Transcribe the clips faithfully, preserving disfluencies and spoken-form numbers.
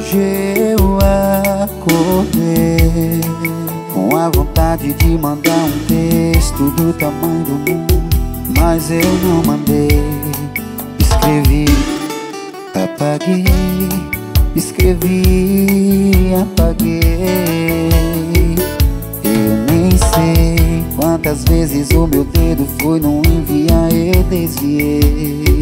Hoje eu acordei com a vontade de mandar um texto do tamanho do mundo, mas eu não mandei. Escrevi, apaguei, escrevi, apaguei. Eu nem sei quantas vezes o meu dedo foi no enviar e desviei.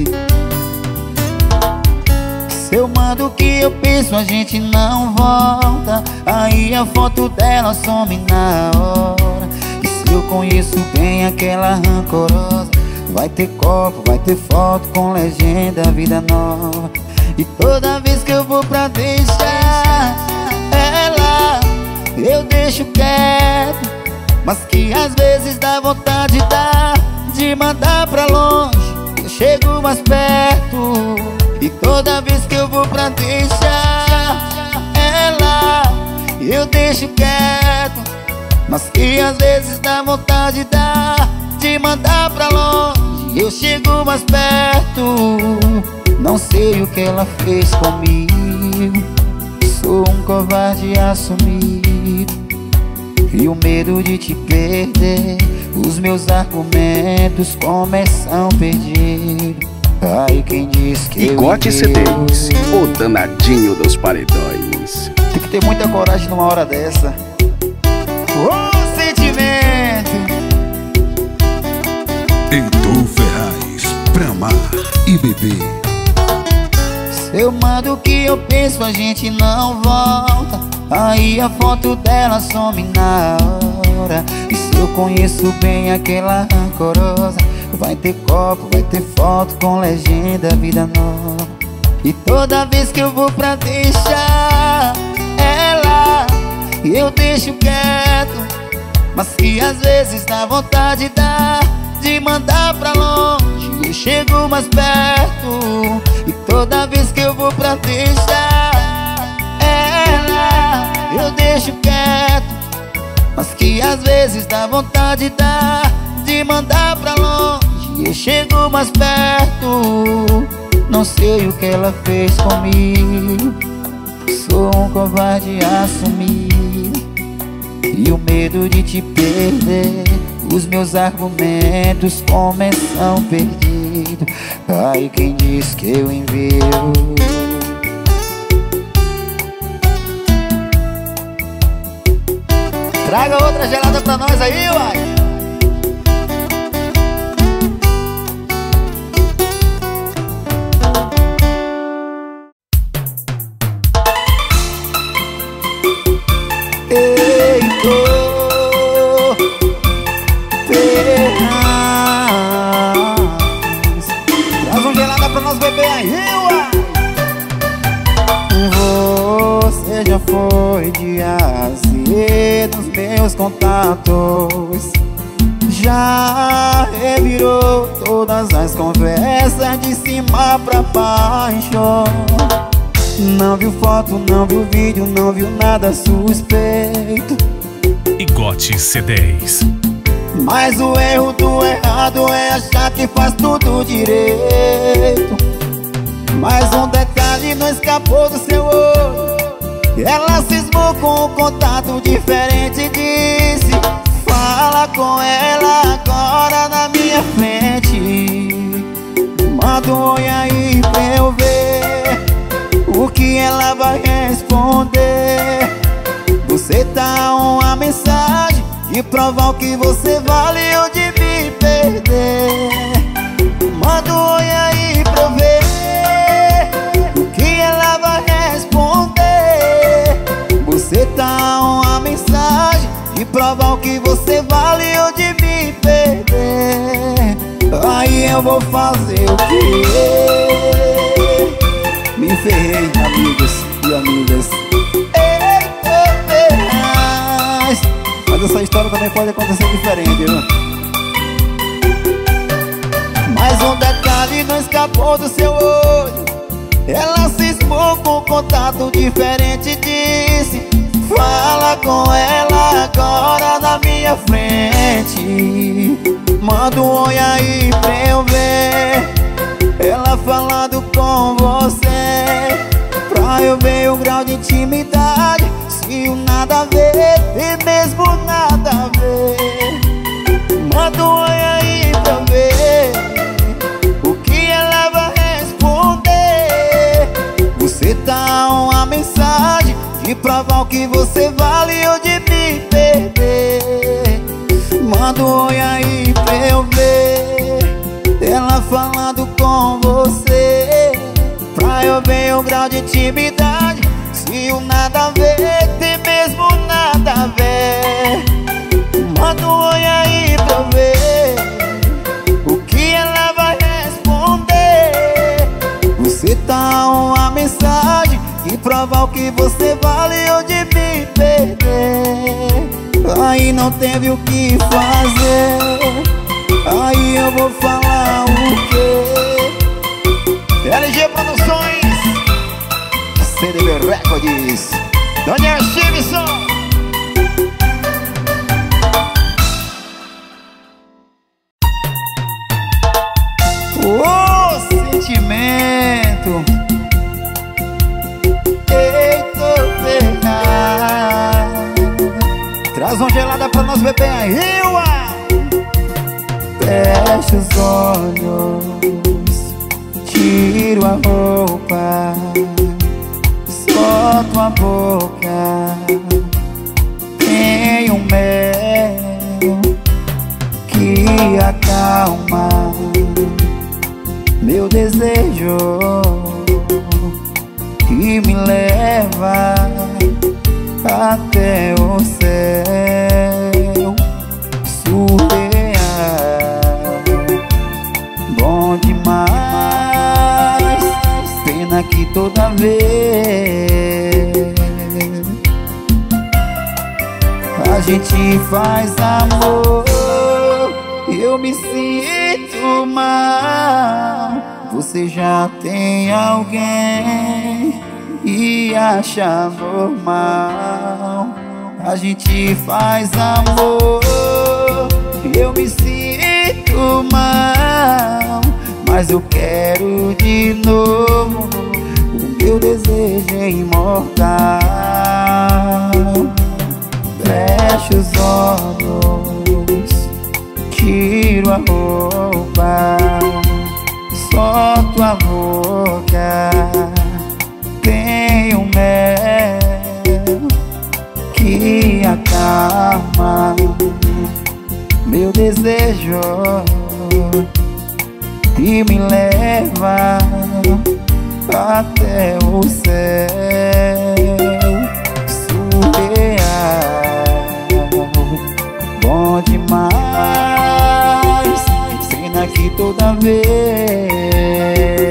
Se eu mando o que eu penso, a gente não volta. Aí a foto dela some na hora. E se eu conheço bem aquela rancorosa, vai ter copo, vai ter foto com legenda vida nova. E toda vez que eu vou pra deixar ela, eu deixo quieto, mas que às vezes dá vontade dá de mandar pra longe. Eu chego mais perto, e toda vez que eu vou pra deixar ela, eu deixo quieto, mas que às vezes dá vontade dá de mandar pra longe. Eu chego mais perto, não sei o que ela fez comigo. Sou um covarde assumido, e o medo de te perder, os meus argumentos começam perdidos. Ai, quem diz que Igote C Ds, o danadinho dos paredões. Tem que ter muita coragem numa hora dessa. Ô, sentimento! Heitor Ferraz, pra amar e beber. Se eu mando o que eu penso, a gente não volta. Aí a foto dela some na hora. E se eu conheço bem aquela rancorosa, vai ter copo, vai ter foto com legenda vida nova. E toda vez que eu vou pra deixar ela, eu deixo quieto, mas que às vezes dá vontade dá de mandar pra longe. Eu chego mais perto, e toda vez que eu vou pra deixar ela, eu deixo quieto, mas que às vezes dá vontade dá de mandar pra longe. Eu chego mais perto, não sei o que ela fez comigo. Sou um covarde assumido, e o medo de te perder, os meus argumentos começam perdidos. Ai, quem diz que eu envio? Traga outra gelada pra nós aí, uai. Heitor Ferraz, traz uma gelada pra nós beber aí, uai. Você já foi de A a Z nos meus contatos, já revirou todas as conversas de cima pra baixo. Não viu foto, não viu vídeo, não viu nada suspeito. Igote C Ds. Mas o erro do errado é achar que faz tudo direito. Mas um detalhe não escapou do seu olho. Ela cismou com um contato diferente e disse: fala com ela agora na minha frente. Manda um oi aí pra eu ver o que ela vai responder. Você dá uma mensagem de provar o que você vale ou de me perder. Manda um oi aí pra eu ver o que ela vai responder. Você dá uma mensagem de provar o que você vale ou de me perder. Aí eu vou fazer o quê? Me ferrei, amigos e amigas. Heitor Ferraz. Mas essa história também pode acontecer diferente, viu? Mas um detalhe não escapou do seu olho. Ela cismou com um contato diferente e disse: fala com ela agora na minha frente. Manda um oi aí pra eu ver ela falando com você, pra eu ver o grau de nada a ver, e mesmo nada a ver. Manda um oi aí pra ver o que ela vai responder. Você dá uma mensagem de provar o que você vale ou de me perder. Manda um oi aí pra eu ver ela falando com você, pra eu ver o grau de intimidade. Se o nada a ver tem mesmo nada a ver. Manda um oi aí pra eu ver o que ela vai responder. Você dá uma mensagem e prova o que você vale ou de me perder. Aí não teve o que fazer, aí eu vou falar o quê? L G Produções, C D B Records, Daniel Stevenson. O sentimento. Eita, Fernando, traz uma gelada pra nós beber aí, uá. Fecha os olhos, tiro a roupa, solto a boca. Tem um mel que acalma meu desejo e me leva até o céu surreal. Bom demais, pena que toda vez a gente faz amor, eu me sinto mal. Você já tem alguém e acha normal. A gente faz amor, eu me sinto mal, mas eu quero de novo. O meu desejo é imortal. Fecho os olhos, tiro a roupa, solto a boca. Tem um mel que acalma meu desejo e me leva até o céu surreal. Bom demais, cena que toda vez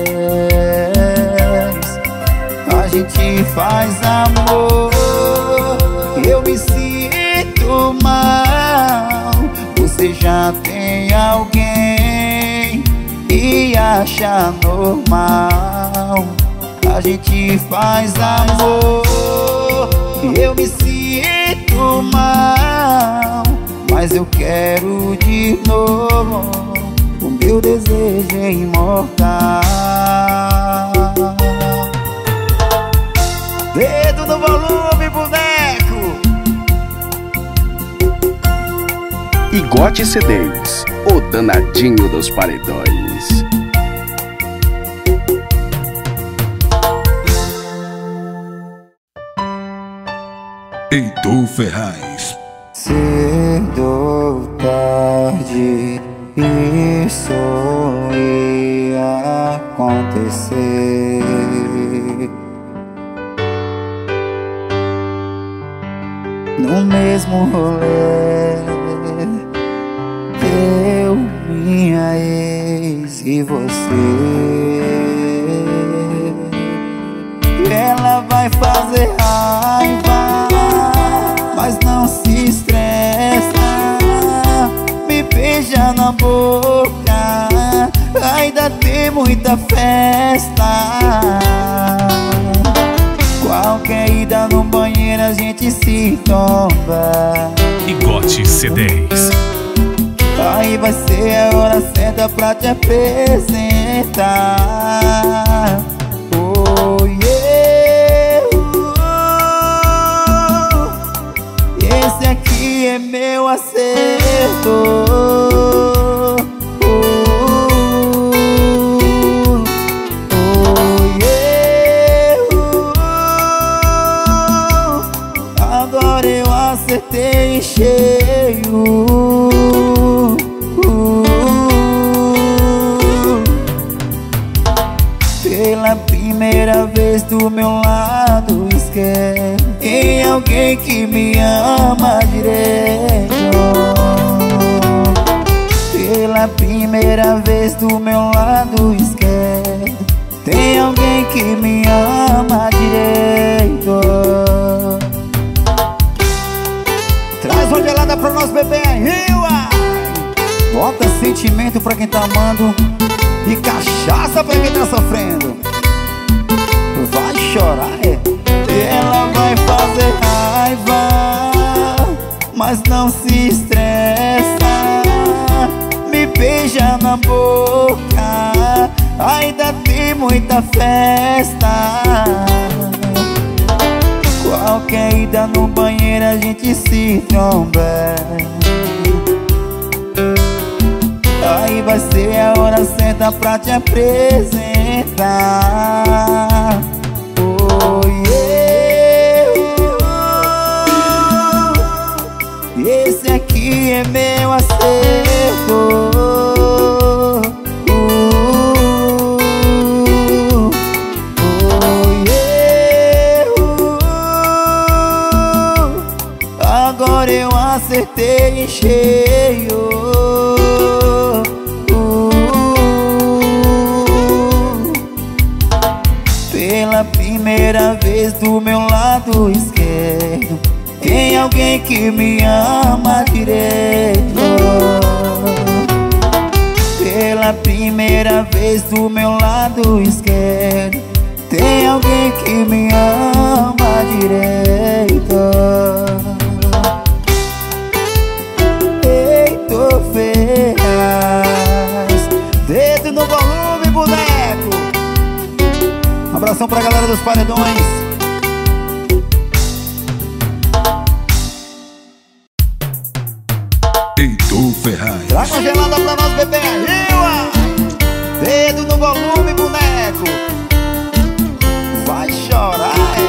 a gente faz amor, eu me sinto mal. Você já tem alguém e acha normal. A gente faz amor, eu me sinto mal, mas eu quero de novo. O meu desejo é imortal. Dedo no volume, boneco. Igote C Ds, o danadinho dos paredões. Heitor Ferraz. Cedo ou tarde isso ia acontecer. No mesmo rolê, eu, minha ex e você. Ela vai fazer raiva, mas não se estressa. Me beija na boca, ainda tem muita festa. Qualquer ida no banheiro a gente se tomba. Igote C Ds. Aí vai ser a hora certa pra te apresentar. Oh yeah, uh, cheio. Pela primeira vez do meu lado esquece em alguém que me ama direito. Pela primeira vez do meu lado esquece tem alguém que me ama direito. Traz uma gelada pra nós beber aí, uai. Bota sentimento pra quem tá amando e cachaça pra quem tá sofrendo. Vai chorar, é? Ela vai fazer raiva, mas não se estressa. Me beija na boca, ainda tem muita festa. Qualquer ida no banheiro a gente se tromba. Aí vai ser a hora certa pra te apresentar. Oh, yeah. Esse aqui é meu acerto. Oh, yeah. Agora eu acertei em cheio. Pela primeira vez do meu lado esquerdo tem alguém que me ama direito. Pela primeira vez do meu lado esquerdo tem alguém que me ama direito. Eito Ferraz, dedo no volume, boneco. Um abração pra galera dos paredões. Heitor Ferraz. Traga uma gelada pra nós beber aí, uai. Dedo no volume, boneco. Vai chorar, é?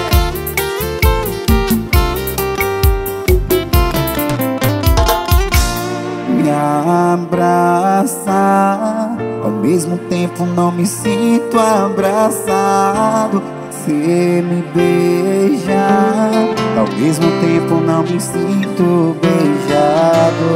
Me abraça, ao mesmo tempo não me sinto abraçado. Você me beija, ao mesmo tempo não me sinto beijado.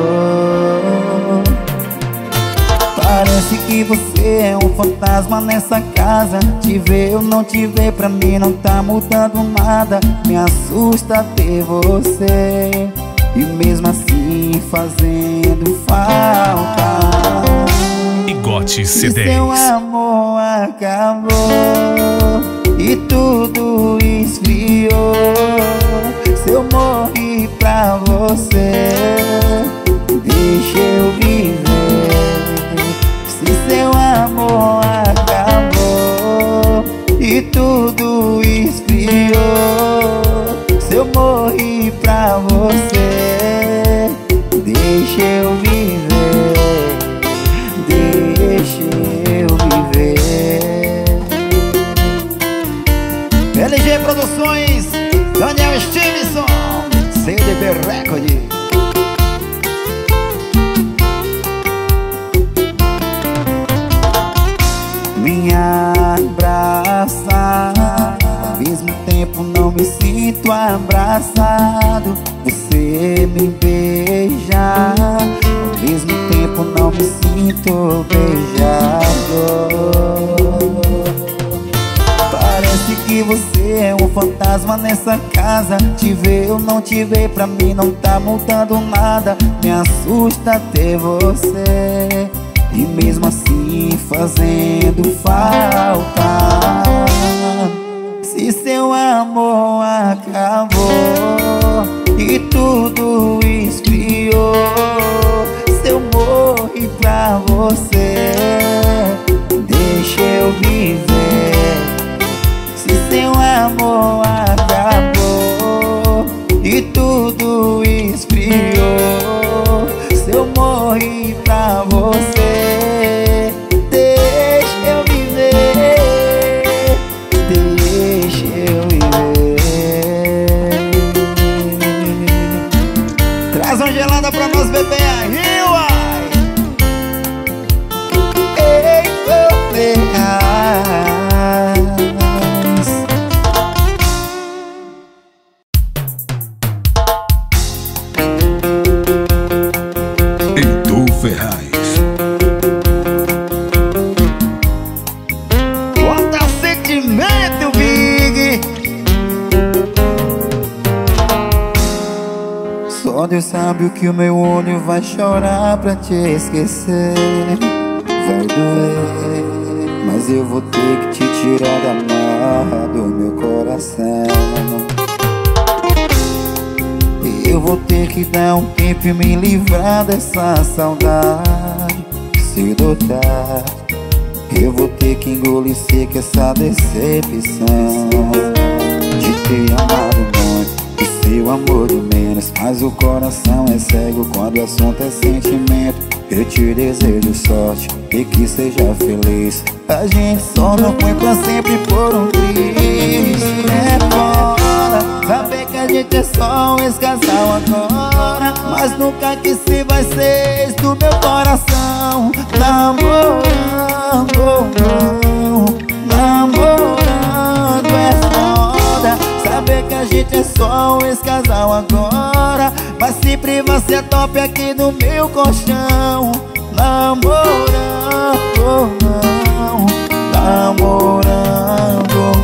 Parece que você é um fantasma nessa casa. Te ver ou não te ver, pra mim não tá mudando nada. Me assusta ter você, e mesmo assim fazendo falta. Igote C E dez. seu amor acabou e tudo esfriou. Se eu morri pra você, deixa eu viver. Se seu amor acabou e tudo esfriou, se eu morri pra você, deixa eu viver. Deixa eu viver. L G Produções, Daniel Stevenson, C D B Record. Me abraça, ao mesmo tempo não me sinto abraçado. Você me beija, ao mesmo tempo não me sinto beijado. Parece que você é um fantasma nessa casa. Te ver ou não te ver, pra mim não tá mudando nada. Me assusta ter você, e mesmo assim fazendo falta. Se seu amor acabou e tudo esfriou, se eu morri pra você, deixa eu viver. Se seu amor acabou e tudo esfriou, se eu morri pra você, deixa eu viver. Deixa eu viver. Traz uma Só Deus sabe o que o meu olho vai chorar pra te esquecer. Vai doer, mas eu vou ter que te tirar da marra do meu coração. Eu vou ter que dar um tempo e me livrar dessa saudade. Cedo ou tarde, eu vou ter que engolir seco essa decepção de ter amado muito e seu amor de menos. Mas o coração é cego quando o assunto é sentimento. Eu te desejo sorte e que seja feliz. A gente só não foi pra sempre por um triz. É foda saber que a gente é só um ex-casal agora, mas nunca que se vai ser ex do meu coração. Namorando ou não, namorando é foda saber que a gente é só um ex-casal agora, mas sempre vai ser top aqui no meu colchão. Namorando ou não, namorando ou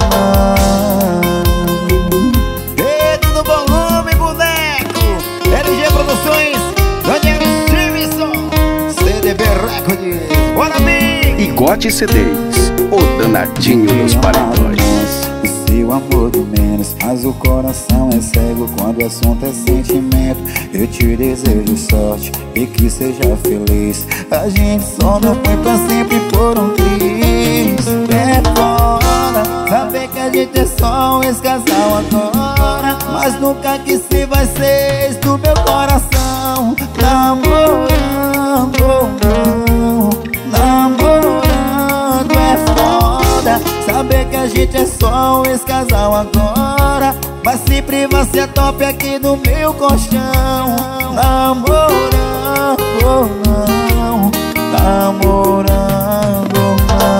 não. Dedo no volume, boneco. L G Produções, Daniel Stevenson, C D B Records. Bora, amigo. Igote C Ds, o danadinho dos paredões. Seu amor de menos, mas o coração é cego quando o assunto é sentimento. Eu te desejo sorte e que seja feliz. A gente só não foi pra sempre por um triz. É foda saber que a gente é só um ex-casal agora, mas nunca que se vai ser ex do meu coração. Namorando ou não, namorando é foda saber que a gente é só um ex-casal agora, mas sempre vai ser top aqui no meu colchão. Namorando ou não, namorando ou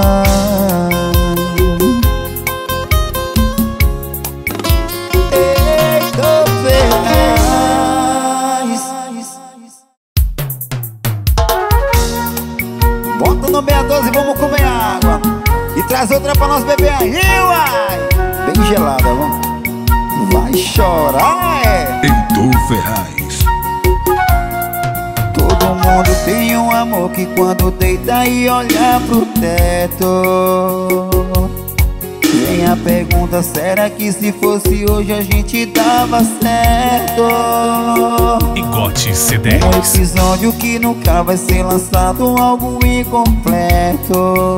não. Eita, Ferraz. Bota no meia doze e vamos comer água. E traz outra pra nós beber aí, uai. Bem gelada, vamos. Vai chorar, é. Heitor Ferraz. Todo mundo tem um amor que quando deita e olha pro teto, vem a pergunta, será que se fosse hoje a gente dava certo? Igote C Um Ds. episódio que nunca vai ser lançado, algo incompleto.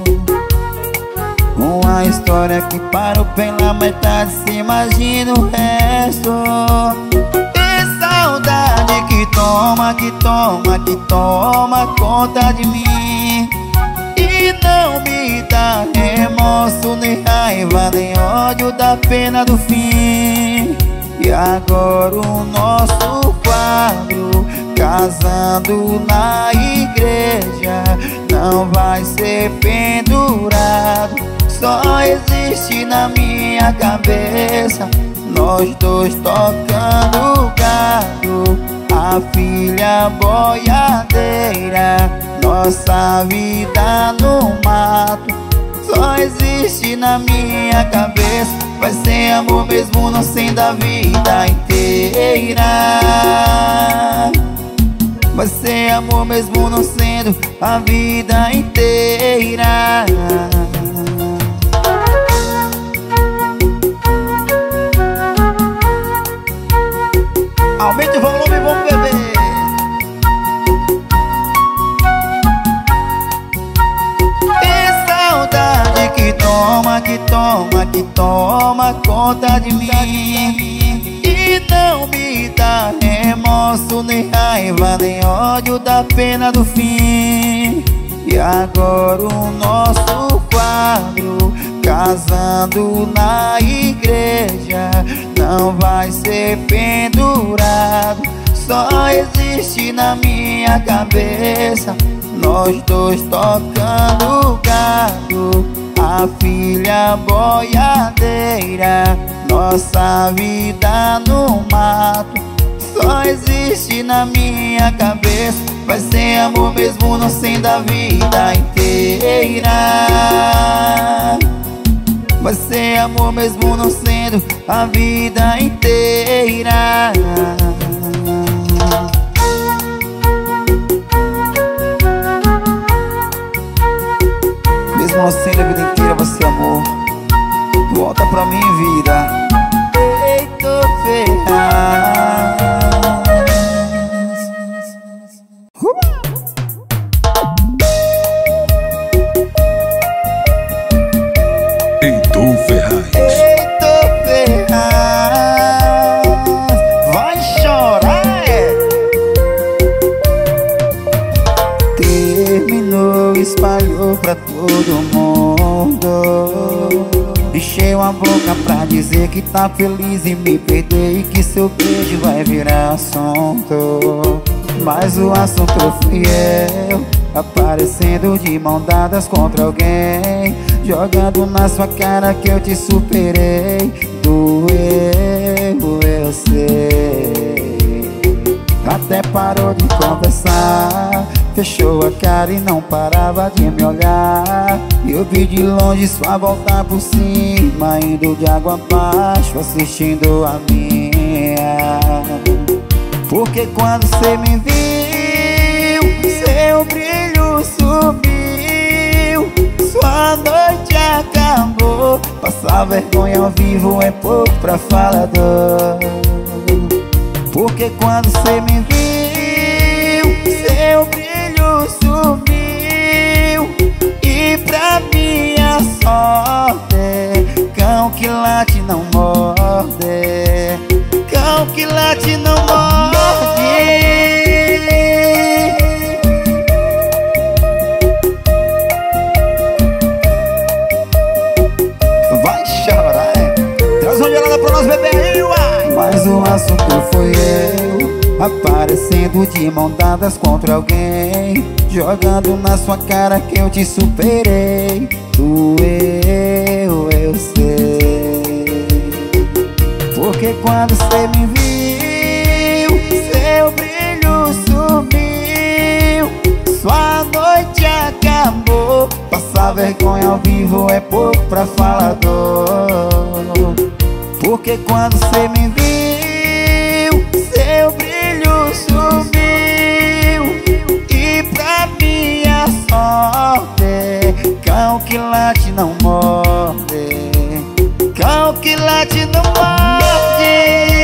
Uma história que parou pela metade, se imagina o resto. E saudade que toma, que toma, que toma conta de mim, e não me dá remorso, nem raiva, nem ódio da pena do fim. E agora o nosso quadro, casando na igreja, não vai ser pendurado, só existe na minha cabeça. Nós dois tocando gado, a filha boiadeira, nossa vida no mato, só existe na minha cabeça. Vai ser amor mesmo não sendo a vida inteira. Vai ser amor mesmo não sendo a vida inteira. Aumente o volume e vamos beber. E saudade que toma, que toma, que toma conta de mim, e não me dá remorso, nem raiva, nem ódio da pena do fim. E agora o nosso quadro, casando na igreja, não vai ser pendurado, só existe na minha cabeça. Nós dois tocando gado, a filha boiadeira, nossa vida no mato, só existe na minha cabeça. Vai ser amor mesmo não sendo a vida inteira. Vai ser amor mesmo não sendo a vida inteira. inocente a vida inteira vai ser amor. Volta pra mim, vida. Heitor Ferraz. Heitor Ferraz. Heitor Ferraz. Vai chorar, é? Terminou, espalhou pra todo mundo. Encheu a boca pra dizer que tá feliz e me perder, e que seu beijo vai virar assunto. Mas o assunto fui eu, aparecendo de mão dadas contra alguém, jogando na sua cara que eu te superei. Doeu, eu sei. Até parou de conversar, fechou a cara e não parava de me olhar. E eu vi de longe sua volta por cima, indo de água abaixo, assistindo a minha. Porque quando cê me viu, seu brilho subiu, sua noite acabou. Passar vergonha ao vivo é pouco pra falador. Porque quando cê me viu, seu brilho sumiu, e pra minha sorte, cão que late não morde, cão que late não morde. Vai chorar, é? Traz uma gelada pra nós beber aí, uai. Mas o assunto foi eu, aparecendo de mão dadas contra alguém, jogando na sua cara que eu te superei. Doeu, eu sei. Porque quando cê me viu, seu brilho sumiu, sua noite acabou. Passar vergonha ao vivo é pouco pra falador. Porque quando cê me viu, seu brilho sumiu, e pra minha sorte, cão que late não morde, cão que late não morde.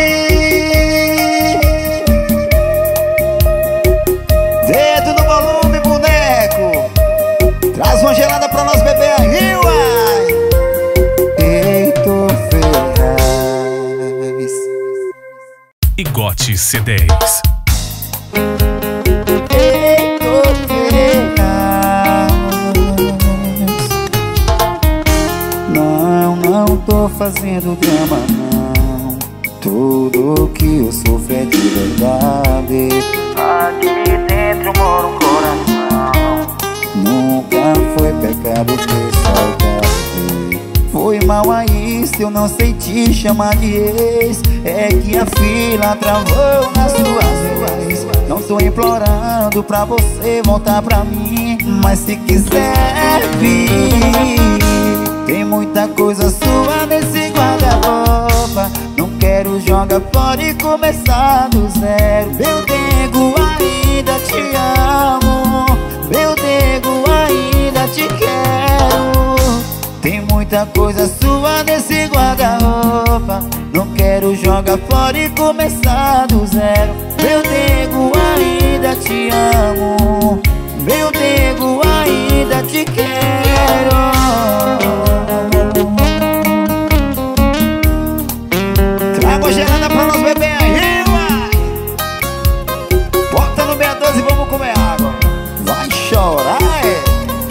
Dedo no volume, boneco. Traz uma gelada pra nós beber aí, uai. Heitor Ferraz. Igote C dez. Heitor Ferraz. Não, não tô fazendo drama, não. Tudo que eu sofro é de verdade. Aqui dentro mora um coração. Nunca foi pecado ter saudade. Foi mal aí se eu não sei te chamar de ex. É que a fila travou nas suas vez. Não tô implorando pra você voltar pra mim, mas se quiser vir, tem muita coisa sua nesse guarda-roupa. Não quero jogar fora e começar do zero. Meu nego, ainda te amo. Meu nego, ainda te quero. Tem muita coisa sua nesse guarda-roupa. Não quero jogar fora e começar do zero. Meu nego, ainda te amo. Meu nego, ainda te quero. Traga a gelada pra nós beber aí, uai. Bota no meia doze e vamos comer água. Vai chorar, é?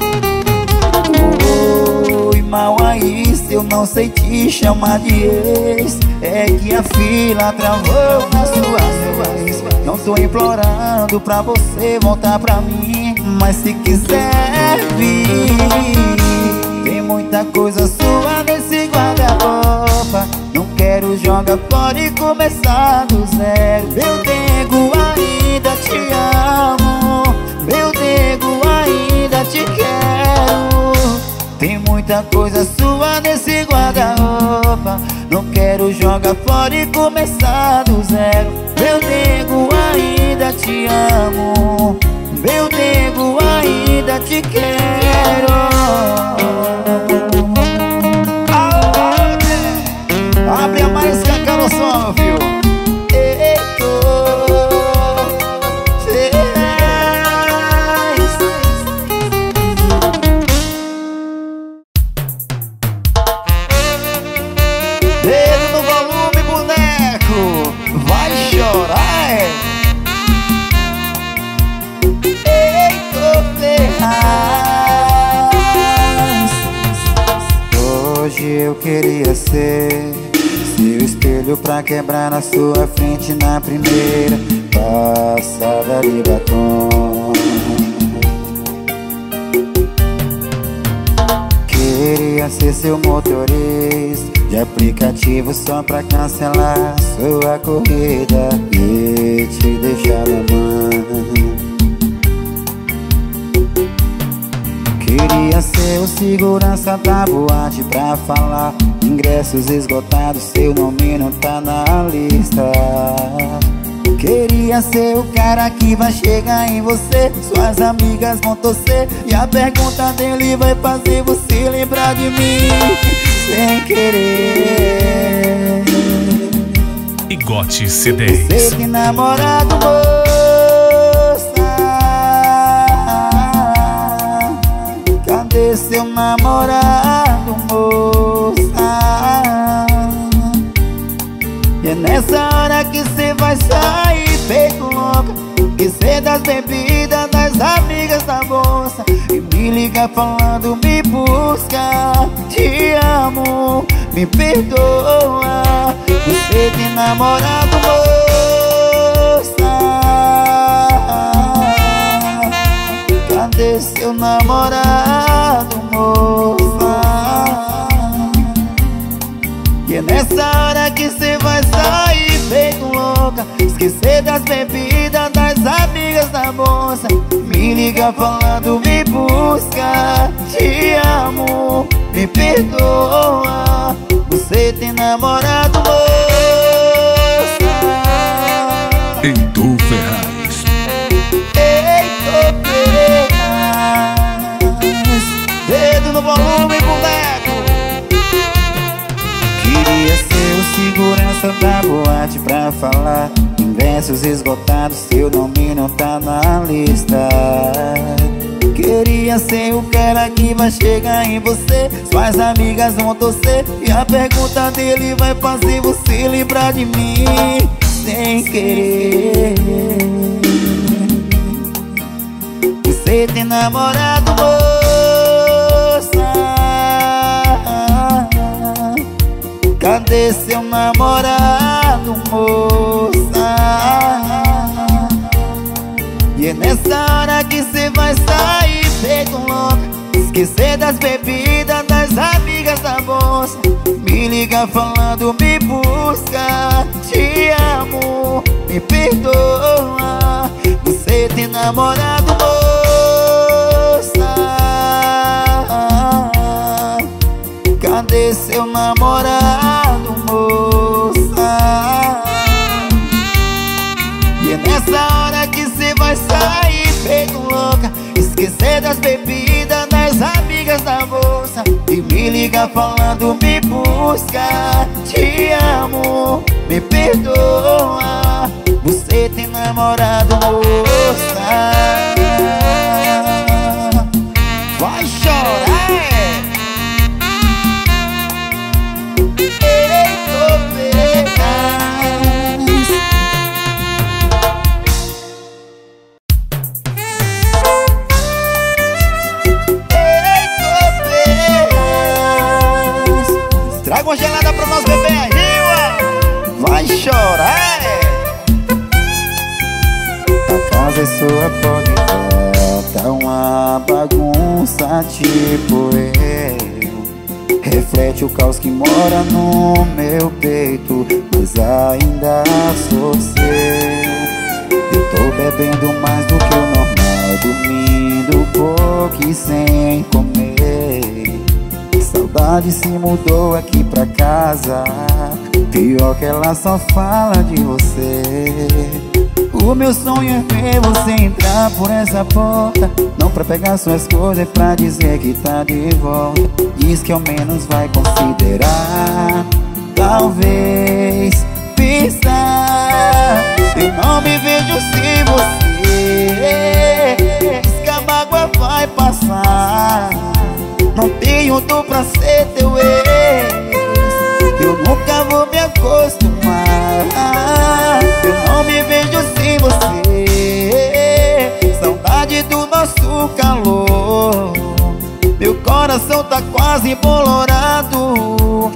Oi, mal aí se eu não sei te chamar de ex. É que a fila travou nas suas vez. Não tô implorando pra você voltar pra mim, mas se quiser vir, tem muita coisa sua nesse guarda-roupa. Não quero jogar fora e começar do zero. Meu nego, ainda te amo. Meu nego, ainda te quero. Tem muita coisa sua nesse guarda-roupa. Não quero jogar fora e começar do zero. Meu nego, ainda te amo. Meu nego, ainda te quero. eu queria ser seu espelho pra quebrar na sua frente na primeira passada de batom. Queria ser seu motorista de aplicativo só pra cancelar sua corrida e te deixar na mão. Queria ser o segurança da boate pra falar ingressos esgotados, seu nome não tá na lista. Queria ser o cara que vai chegar em você, suas amigas vão torcer e a pergunta dele vai fazer você lembrar de mim sem querer. Igote C dez. Você tem namorado, moça? Cadê seu namorado, moça? E é nessa hora que cê vai sair feito louca, esquecer das bebidas, das amigas da bolsa e me liga falando me busca. Te amo, me perdoa. Você tem namorado, moça? Cadê seu namorado, moça? E é nessa hora que cê vai sair feito louca, esquecer das bebidas, das amigas da bolsa, me liga falando me busca. Te amo, me perdoa. Você tem namorado, moça? Heitor Ferraz. Heitor Ferraz. Dedo no volume, boneco. Queria ser o segurança da boate pra falar ingressos esgotados, seu nome não tá na lista. Queria ser o cara que vai chegar em você, suas amigas vão torcer e a pergunta dele vai fazer você lembrar de mim sem querer. Você tem namorado, moça? Cadê seu namorado, moça? E é nessa hora que cê vai sair feito louca, esquecer das bebidas, das amigas da bolsa, me liga falando me busca. Te amo, me perdoa. Você tem namorado, moça? Cadê seu namorado, moça? E é nessa hora que cê vai sair feito louca, esquecer das bebidas, das amigas da bolsa e me liga falando me busca. Te amo, me perdoa. Você tem namorado, moça? Vai chorar, é? Heitor Ferraz. Heitor Ferraz. Traga uma gelada pra nós beber aí, ué. Vai chorar, é? A casa é sua, pode ver, tá uma bagunça tipo eu. Reflete o caos que mora no meu peito, mas ainda sou seu. Eu tô bebendo mais do que o normal, dormindo pouco e sem comer. Saudade se mudou aqui pra casa, pior que ela só fala de você. O meu sonho é ver você entrar por essa porta, não pra pegar suas coisas, é pra dizer que tá de volta. Diz que ao menos vai considerar, talvez pensar. Eu não me vejo sem você, diz que a mágoa vai passar. Não tenho dor pra ser teu ex, eu nunca vou me acostumar. Eu não me vejo sem você, saudade do nosso calor. Meu coração tá quase embolorado,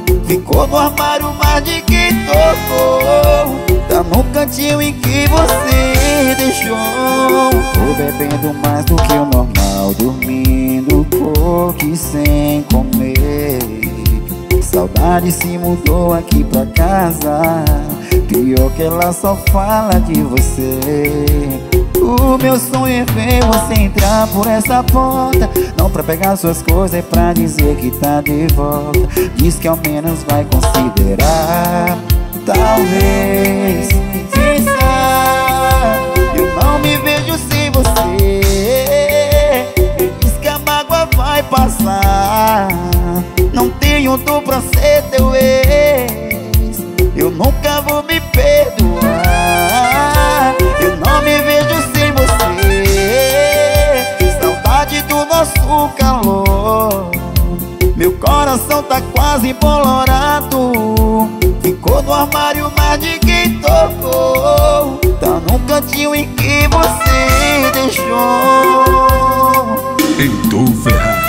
ficou no armário, mas de quem tocou tá no cantinho em que você deixou. Tô bebendo mais do que o normal, dormindo pouco e sem comer. Saudade se mudou aqui pra casa, pior que ela só fala de você. O meu sonho é ver você entrar por essa porta, não pra pegar suas coisas, é pra dizer que tá de volta. Diz que ao menos vai considerar, talvez. Pensar, eu não me vejo sem você. Diz que a mágoa vai passar, não tenho dor pra ser teu ex. Eu nunca vou me perdoar, eu não me vejo sem você. Saudade do nosso calor, meu coração tá quase embolorado. Ficou no armário, mas de quem tocou tá no cantinho em que você deixou. Heitor Ferraz.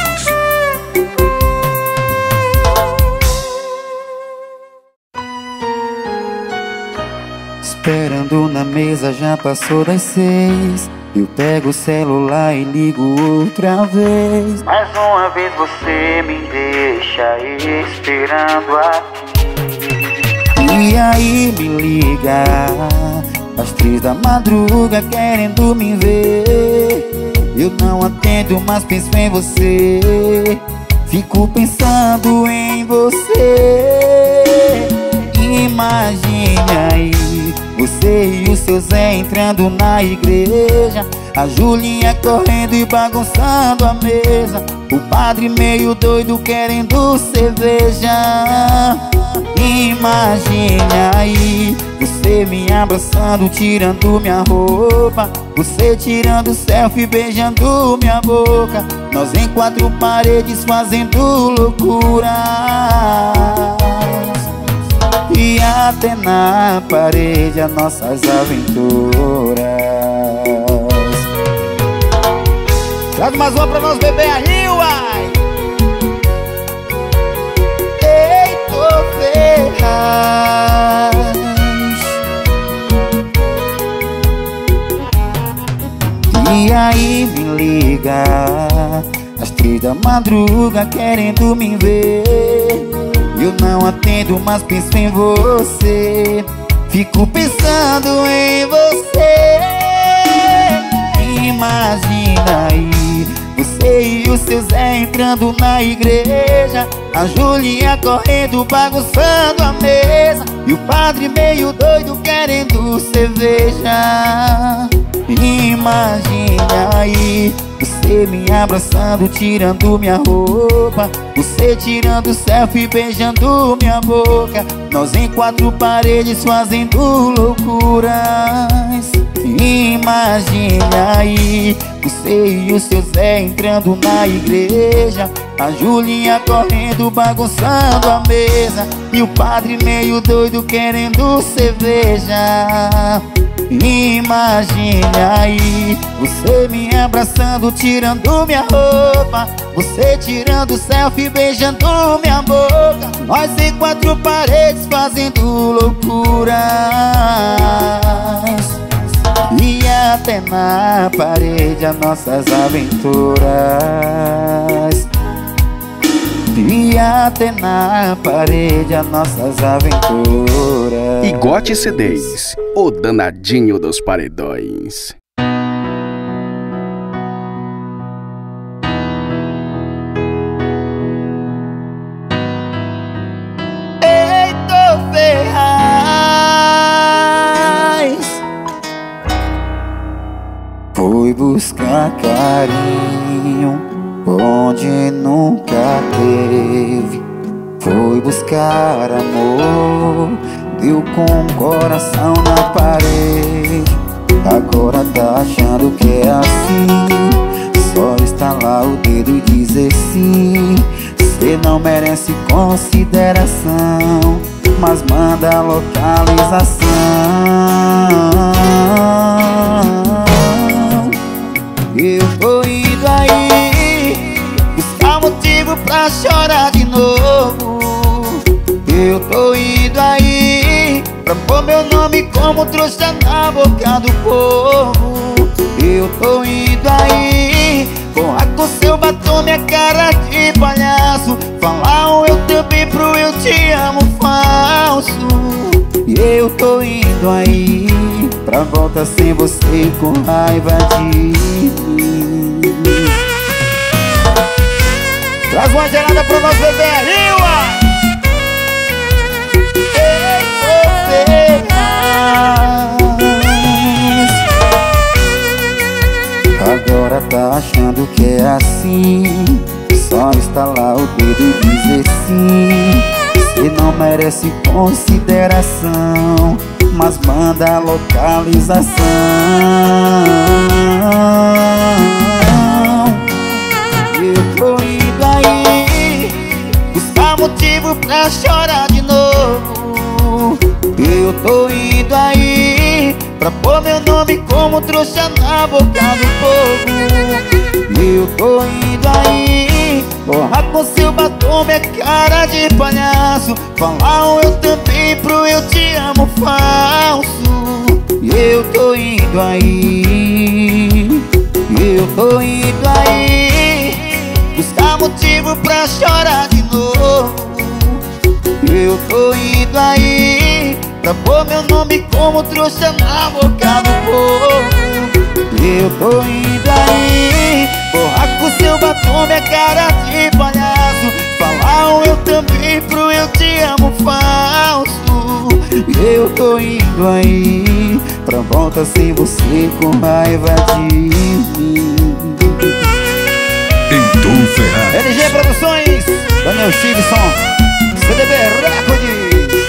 Esperando na mesa, já passou das seis. Eu pego o celular e ligo outra vez. Mais uma vez você me deixa esperando aqui. E aí me liga às três da madruga querendo me ver. Eu não atendo, mas penso em você. Fico pensando em você. Imagine aí você e o seu Zé entrando na igreja, a Julinha correndo e bagunçando a mesa, o padre meio doido querendo cerveja. Imagine aí você me abraçando, tirando minha roupa, você tirando selfie, beijando minha boca, nós em quatro paredes fazendo loucura. E até na parede as nossas aventuras. Traz mais uma pra nós beber aí, uai. Heitor Ferraz. E aí me liga às três da madruga querendo me ver. Eu não atendo, mas penso em você. Fico pensando em você. Imagina aí você e o seu Zé entrando na igreja, a Julinha correndo, bagunçando a mesa, e o padre meio doido querendo cerveja. Imagina aí você me abraçando, tirando minha roupa, você tirando selfie, beijando minha boca, nós em quatro paredes fazendo loucuras. Imagina aí você e o seu Zé entrando na igreja, a Julinha correndo, bagunçando a mesa, e o padre meio doido querendo cerveja. Imagina aí você me abraçando, tirando minha roupa, você tirando selfie, beijando minha boca, nós em quatro paredes fazendo loucuras. E até na parede as nossas aventuras. E até na parede as nossas aventuras. Igote C Ds, o danadinho dos paredões. Heitor Ferraz foi buscar carinho onde nunca teve, foi buscar amor, deu com o coração na parede. Agora tá achando que é assim, só estalar o dedo e dizer sim. Cê não merece consideração, mas manda a localização. Eu tô indo aí buscar motivo pra chorar de novo. Eu tô indo aí pra pôr meu nome como trouxa na boca do povo. Eu tô indo aí, borrar com seu batom minha cara de palhaço, falar um eu também pro eu te amo falso. Eu tô indo aí pra volta sem você com raiva de mim. Traz uma gelada pro nosso bebê ali, uai. Ei, você agora tá achando que é assim, só estalar o dedo e dizer sim. Cê não merece consideração, mas manda a localização. Eu tô indo aí buscar motivo pra chorar de novo. Eu tô indo aí pra pôr meu nome como trouxa na boca do povo. Eu tô indo aí borrar com seu batom minha cara de palhaço, falar um eu também pro eu te amo falso. Eu tô indo aí, eu tô indo aí buscar motivo pra chorar de novo. Eu tô indo aí pra pôr meu nome como trouxa na boca do povo. Eu tô indo aí borrar com seu batom minha cara de palhaço, falar um eu também pro eu te amo falso. Eu tô indo aí pra volta sem você com raiva de mim. Heitor Ferraz. L G Produções, Daniel Stevenson, C D B Records.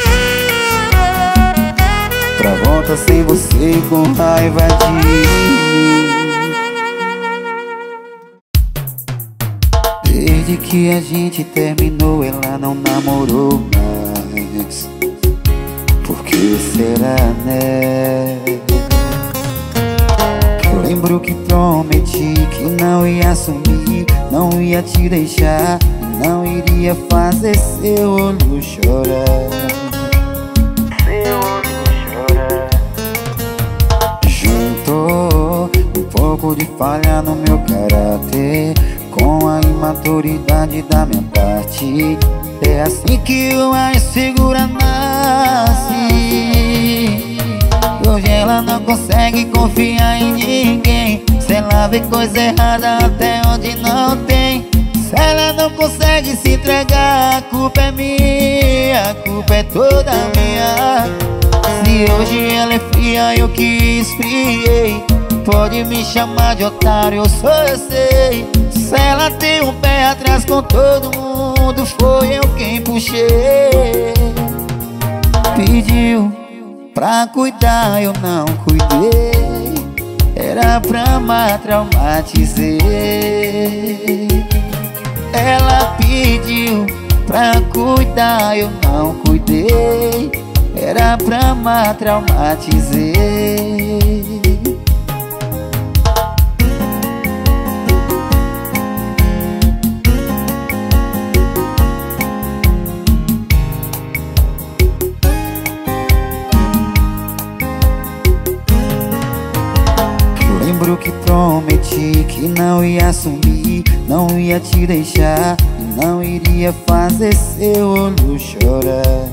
Pra volta sem você com raiva de mim. Desde que a gente terminou, ela não namorou mais. Por que será, né? Eu lembro que prometi que não ia assumir, não ia te deixar, não iria fazer seu olho chorar. Seu olho chorar. Juntou um pouco de falha no meu caráter com a imaturidade da minha parte. É assim que uma insegura nasce. Hoje ela não consegue confiar em ninguém. Se ela vê coisa errada até onde não tem. Se ela não consegue se entregar, a culpa é minha, a culpa é toda minha. Se hoje ela é fria, eu que esfriei. Pode me chamar de otário, eu sou, eu sei. Se ela tem um pé atrás com todo mundo, foi eu quem puxei. Pediu pra cuidar, eu não cuidei. Era pra amar, traumatizei. Ela pediu pra cuidar, eu não cuidei. Era pra amar, traumatizei. Lembro que prometi que não ia assumir, não ia te deixar e não iria fazer seu olho chorar.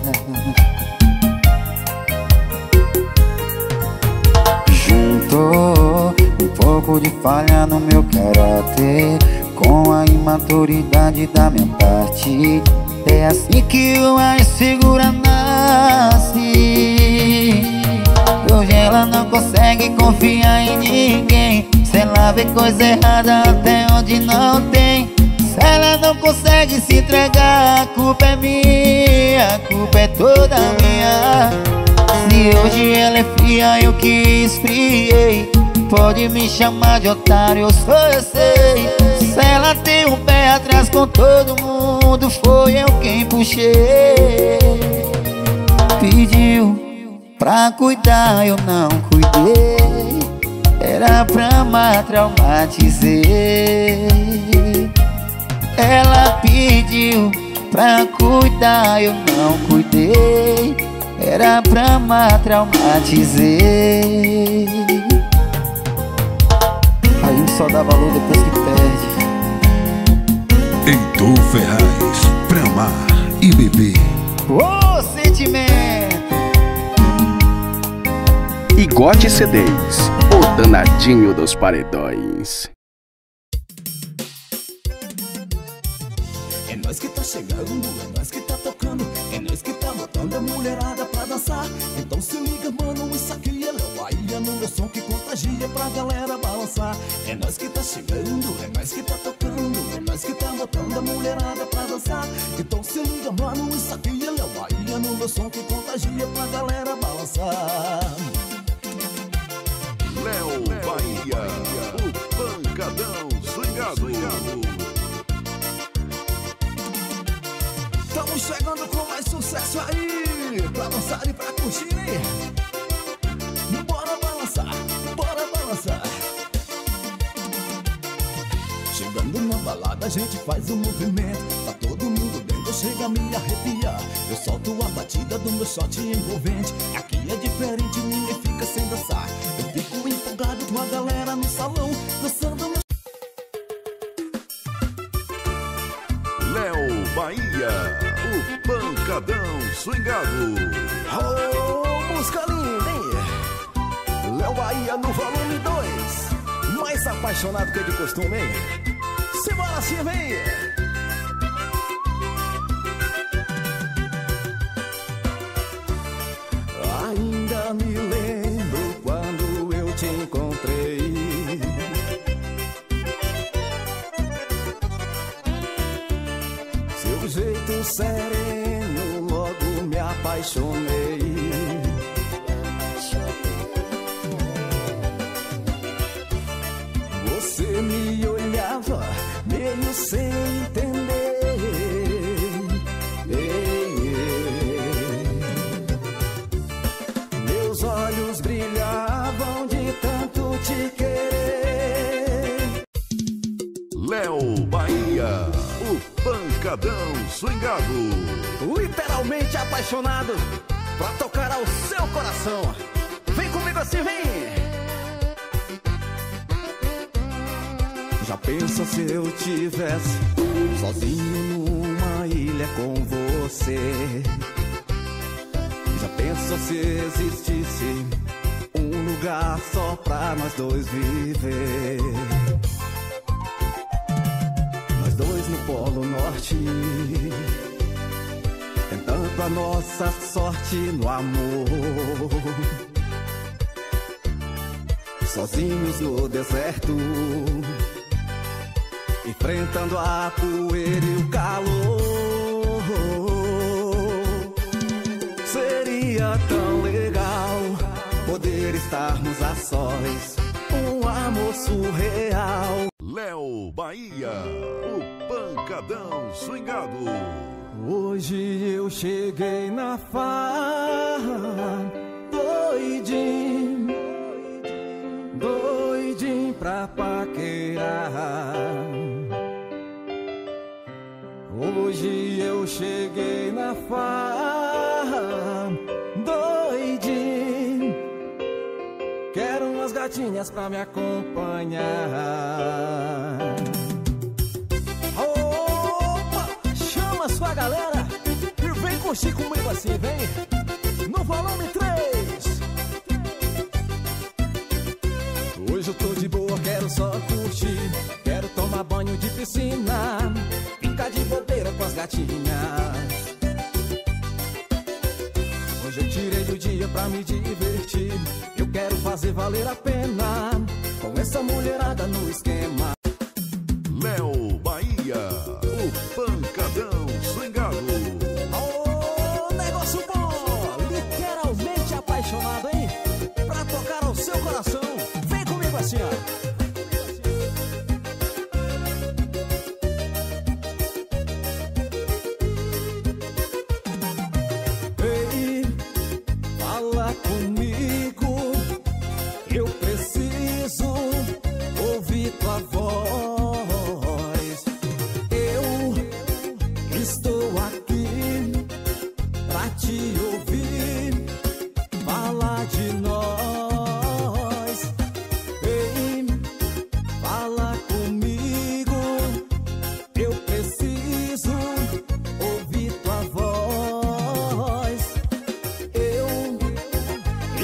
Juntou um pouco de falha no meu caráter com a imaturidade da minha parte. É assim que uma insegura nasce. Hoje ela não consegue confiar em ninguém. Se ela vê coisa errada até onde não tem. Se ela não consegue se entregar, a culpa é minha, a culpa é toda minha. Se hoje ela é fria, eu que esfriei. Pode me chamar de otário, eu sou, eu sei. Se ela tem um pé atrás com todo mundo, foi eu quem puxei. Pediu pra cuidar, eu não cuidei. Era pra amar, traumatizei. Ela pediu pra cuidar eu não cuidei, era pra amar, traumatizei. Aí só dá valor depois que perde. Heitor Ferraz, pra amar e beber. Ô, oh, sentimento! Igote C Ds, o danadinho dos paredões. É nós que tá chegando, é nós que tá tocando, é nós que tá botando a mulherada pra dançar. Então se liga, mano, isso aqui é Léo Bahia, no meu som que contagia pra galera balançar. É nós que tá chegando, é nós que tá tocando, é nós que tá botando a mulherada pra dançar. Então se liga, mano, isso aqui é Léo Bahia, no meu som que contagia pra galera balançar. Léo Bahia, o pancadão swingado. Estamos chegando com mais sucesso aí, pra dançar e pra curtir. Bora balançar, bora balançar. Chegando na balada a gente faz um movimento, tá todo mundo dentro, chega a me arrepiar. Eu solto a batida do meu shot envolvente, aqui é diferente, ninguém fica sem dançar. Eu fico empolgado com a galera no salão, dançando meu... Léo Bahia, o pancadão swingado. Oh, música linda, hein? Léo Bahia no volume dois, mais apaixonado que de costume, hein? Simbora assim, vem! Ainda me lembro quando eu te encontrei. Seu jeito sereno, logo me apaixonei. Você me olhava meio sem entender. Ei, ei. Meus olhos brilhavam de tanto te querer. Léo Bahia, o pancadão swingado. Literalmente apaixonado pra tocar ao seu coração. Vem comigo assim, vem! Já pensa se eu tivesse sozinho numa ilha com você? Já pensa se existisse um lugar só pra nós dois viver? Nós dois no Polo Norte, tentando a nossa sorte no amor. Sozinhos no deserto, enfrentando a poeira e o calor. Seria tão legal poder estarmos a sós, um amor surreal. Léo Bahia, o pancadão swingado. Hoje eu cheguei na farra, doidinho, doidinho pra paquerar. Hoje eu cheguei na farra, doidinho, quero umas gatinhas pra me acompanhar. Opa, chama sua galera e vem curtir comigo assim, vem, no volume três. Hoje eu tô de boa, quero só curtir, quero tomar banho de piscina, ficar de bobeira com as gatinhas. Hoje eu tirei do dia pra me divertir, eu quero fazer valer a pena, com essa mulherada no esquema. Léo Bahia, o pancadão swingado. Oh, negócio bom, literalmente apaixonado, hein? Pra tocar ao seu coração, vem comigo assim, ó. Ei, fala comigo, eu preciso ouvir tua voz. Eu estou aqui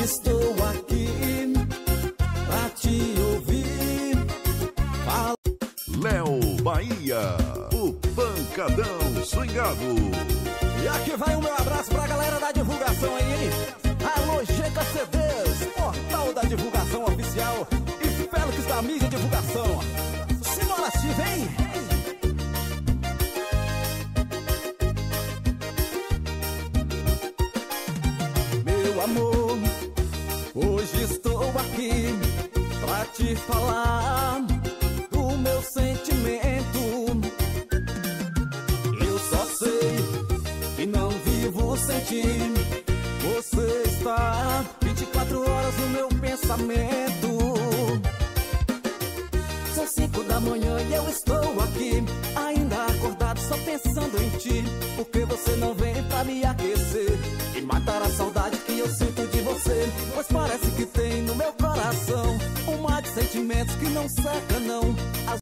estou aqui pra te ouvir. Fala. Léo Bahia, o pancadão swingado. E aqui vai o meu abraço pra galera da divulgação aí, hein? Alô, G K C Ds, portal da divulgação oficial, e Félix da mídia divulgação. Simbora, se vem! Meu amor, hoje estou aqui pra te falar do meu sentimento. Eu só sei que não vivo sem ti. Você está vinte e quatro horas no meu pensamento. São cinco da manhã e eu estou aqui, ainda acordado, só pensando em ti. Porque você não vem pra me aquecer e matar a saudade que eu sinto de você. Pois parece que tem no meu coração um mar de sentimentos que não seca não. As...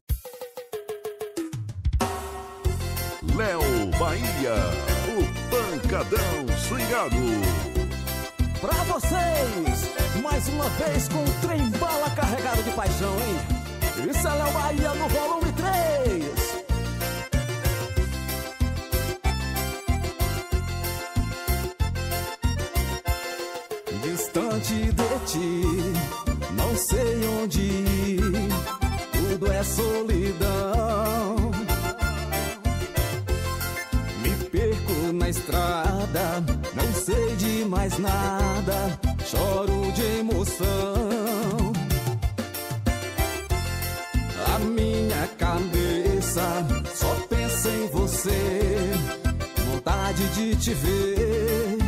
Léo Bahia, o pancadão swingado. Pra vocês, mais uma vez com o trem bala carregado de paixão, hein? Isso é Léo Bahia no volume três. Distante de ti, não sei onde ir, tudo é solidão. Me perco na estrada, não sei de mais nada, choro de emoção. A minha cabeça só pensa em você, vontade de te ver.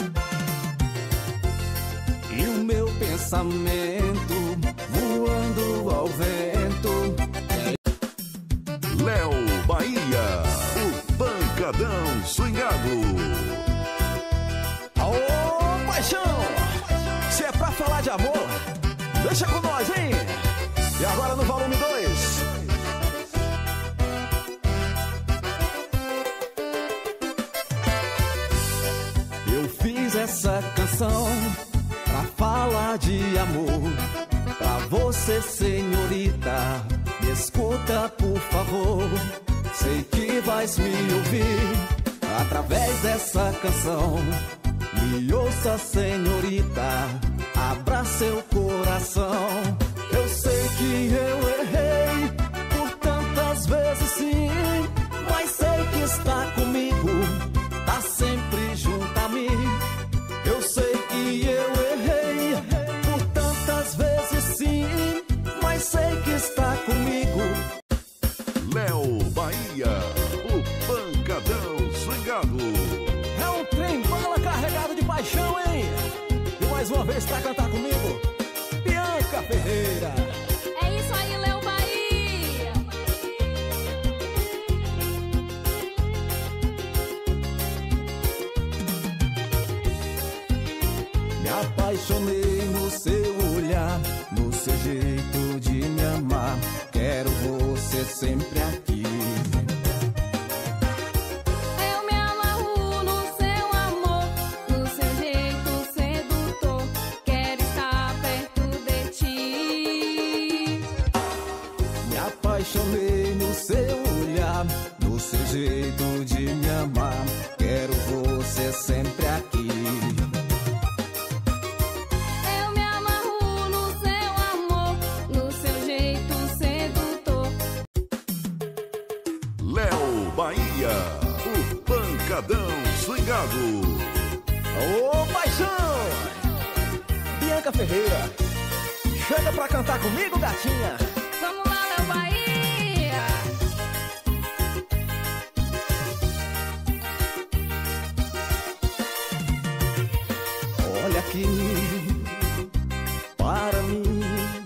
E o meu pensamento voando ao vento. Léo Bahia, o pancadão swingado. Ô, paixão! Se é pra falar de amor, deixa com nós, hein? E agora no volume dois. Eu fiz essa canção pra falar de amor, pra você, senhorita. Me escuta, por favor. Sei que vais me ouvir através dessa canção. Me ouça, senhorita, abra seu coração. Eu sei que eu errei por tantas vezes, sim, mas sei que está comigo, tá sempre junto a mim. Eu sei que eu errei por tantas vezes, sim, mas sei que está comigo. Léo Bahia, o pancadão swingado. É um trem bala carregado de paixão, hein? E mais uma vez pra cantar comigo, Bianca Ferreira. É isso aí, Léo Bahia. Me apaixonei no seu olhar, no seu jeito de me amar. Quero você sempre aqui. Eu me amarro no seu amor, no seu jeito sedutor. Quero estar perto de ti. Me apaixonei no seu olhar, no seu jeito de me amar. Quero você sempre aqui. Eu me amarro no seu amor, no seu jeito sedutor. Léo Bahia, o pancadão swingado. Ô, paixão! Bianca Ferreira, chega pra cantar comigo, gatinha. Vamos lá, Léo Bahia. Olha aqui para mim,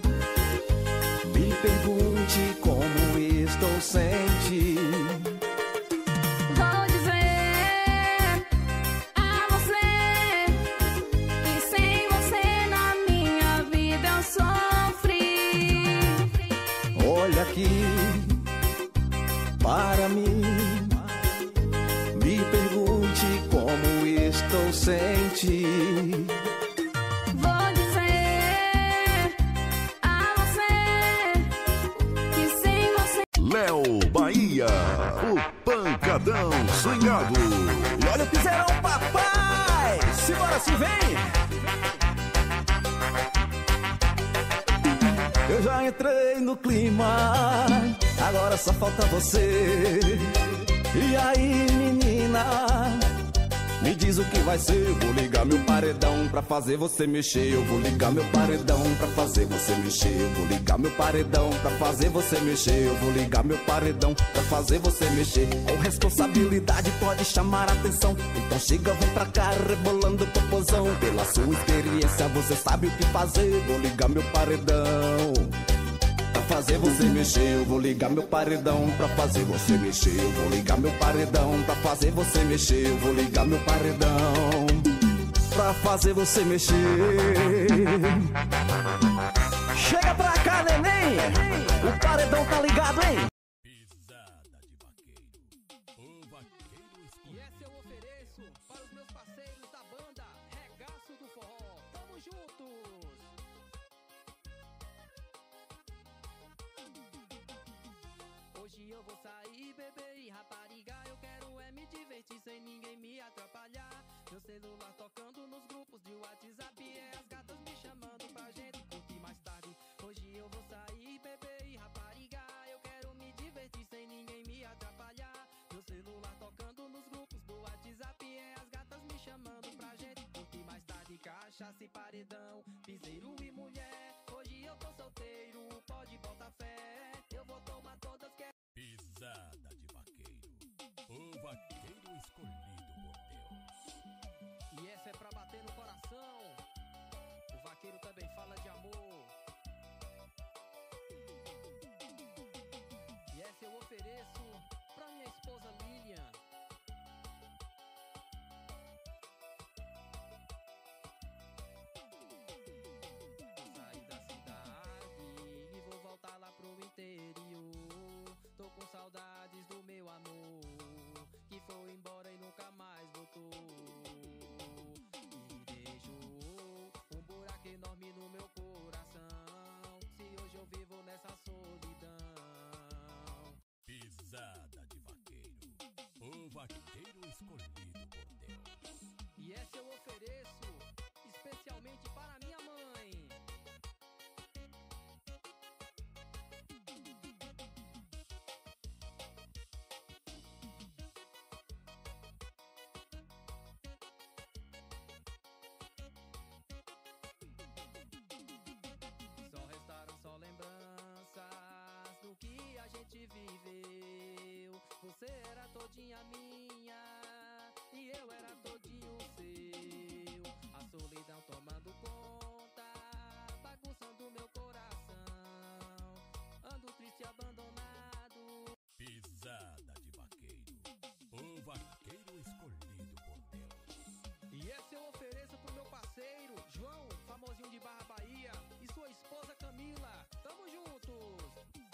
me pergunte como estou sem ti. Vou dizer a você que sem você na minha vida eu sofri. Olha aqui para mim, me pergunte como estou sem ti. Vou Paredão Swingado. E olha o piseirão, papai! Simbora, se vem! Eu já entrei no clima, agora só falta você. E aí, menina, me diz o que vai ser. Eu vou ligar meu paredão pra fazer você mexer. Eu vou ligar meu paredão pra fazer você mexer. Eu vou ligar meu paredão pra fazer você mexer. Eu vou ligar meu paredão pra fazer você mexer. Com responsabilidade pode chamar a atenção. Então chega, vem pra cá rebolando popozão. Pela sua experiência você sabe o que fazer. Vou ligar meu paredão pra fazer você mexer. Eu vou ligar meu paredão pra fazer você mexer. Eu vou ligar meu paredão pra fazer você mexer. Eu vou ligar meu paredão pra fazer você mexer. Chega pra cá, neném! O paredão tá ligado, hein? Pisada de vaqueiro, o vaqueiro escolhido. E essa eu ofereço para os meus parceiros da banda Regaço do Forró. Tamo juntos! Hoje eu vou sair, beber e rapariga. Eu quero é me divertir sem ninguém me atrapalhar. Meu celular tocando nos grupos de WhatsApp. É as gatas me chamando pra gente curtir mais tarde. Hoje eu vou sair, beber e rapariga. Eu quero me divertir sem ninguém me atrapalhar. Meu celular tocando nos grupos do WhatsApp. É as gatas me chamando pra gente curtir mais tarde. Cachaça e paredão, piseiro e mulher. Hoje eu tô solteiro, pode botar fé. Eu vou tomar todas que é. Pisada de vaqueiro, o vaqueiro escolhido por Deus. E essa é pra bater no coração. O vaqueiro também fala de amor. E essa eu ofereço pra minha esposa Lilian. Saí da cidade e vou voltar lá pro interior. Tô com saudades do meu amor, que foi embora e nunca mais voltou. E deixou um buraco enorme no meu coração. Se hoje eu vivo nessa solidão. Pisada de vaqueiro, o vaqueiro escolhido por Deus. E essa eu ofereço especialmente para minha mãe. Só restaram só lembranças do que a gente viveu. Você era todinha minha e eu era todinho seu. A solidão tomando conta, bagunçando meu coração. Ando triste e abandonado. Pisada de vaqueiro, o vaqueiro escolhido por Deus. E essa eu ofereço pro meu parceiro João, famosinho de Barra Bahia, e sua esposa Camila. Tamo juntos!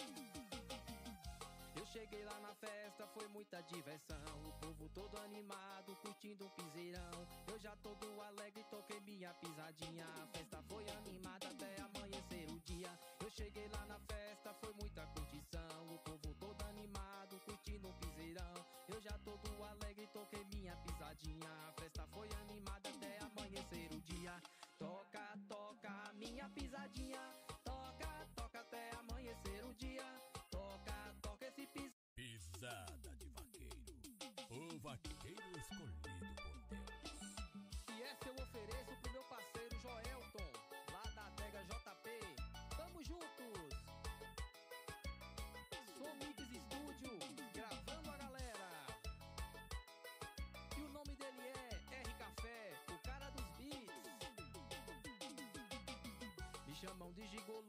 Eu cheguei lá na festa, foi muita diversão. O povo todo animado, curtindo um piseirão. Eu já todo alegre, toquei minha pisadinha. A festa foi animada até amanhecer o dia. Eu cheguei lá na festa, foi muita curtição. O povo todo animado, curtindo um piseirão. Eu já todo alegre, toquei minha pisadinha. A festa foi animada até amanhecer o dia. Toca, toca, minha pisadinha. Toca, toca até amanhecer o dia. Toca, toca esse pisadinha. Pisada de vaqueiro, o vaqueiro escolhido por Deus. E essa eu ofereço pro meu parceiro Joelton, lá da adega J P. Tamo juntos! Sou Mix Studio, gravando a galera. E o nome dele é R Café, o cara dos beats. Me chamam de gigolô,